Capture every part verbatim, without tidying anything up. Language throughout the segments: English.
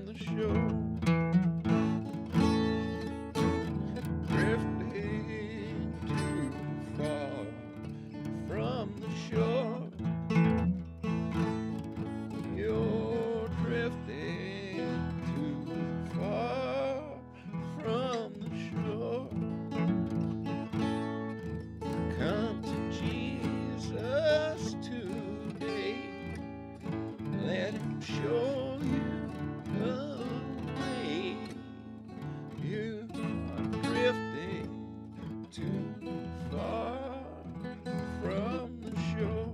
from the shore. Drifting too far from the shore. You're drifting too far from the shore. Come to Jesus today. Let him show you the way. You are drifting too far from the shore.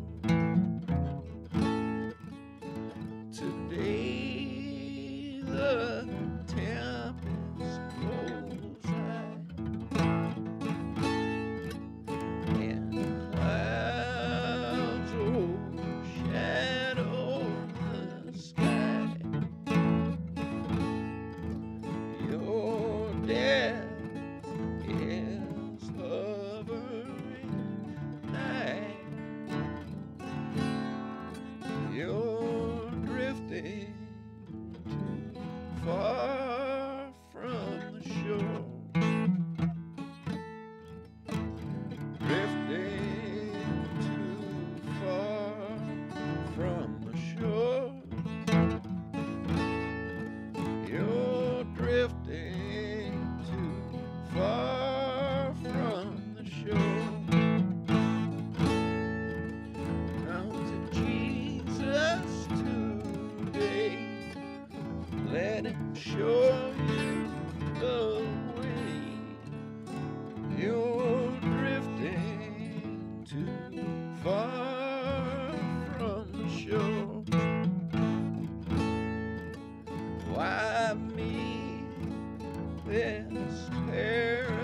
Today the tempest blows high, and clouds overshadow the sky. Your death is hovering nigh. You're drifting too far from the shore. Drifting too far from the shore. You're drifting too far from the shore. Come to Jesus today. Let him show you the way. You're drifting too far from the shore. Why me this terror?